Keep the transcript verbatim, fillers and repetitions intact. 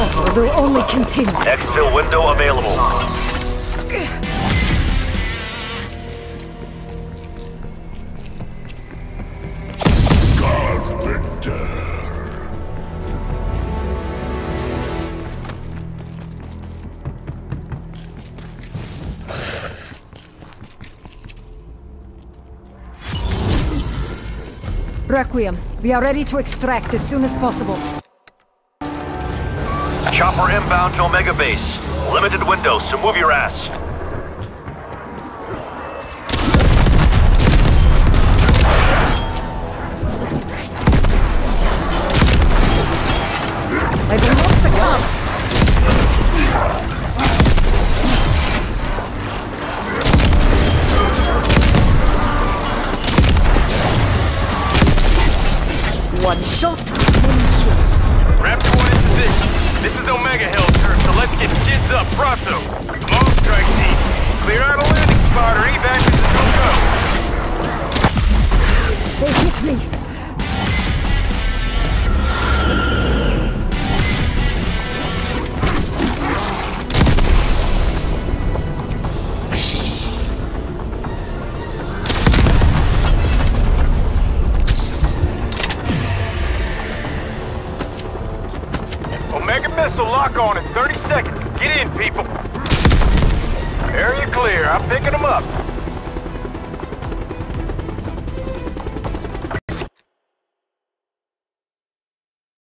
or they'll only continue. Exfil window available. Requiem, we are ready to extract as soon as possible. Chopper inbound to Omega Base. Limited windows, so move your ass. I will not succumb! One shot, many kills. Raptor one in position. This is Omega Hell's turn, so let's get kids up pronto. Come on, strike team. Clear out a landing spot or evac is a no-go. They hit me! Omega missile lock on in thirty seconds. Get in, people. Area clear. I'm picking them up.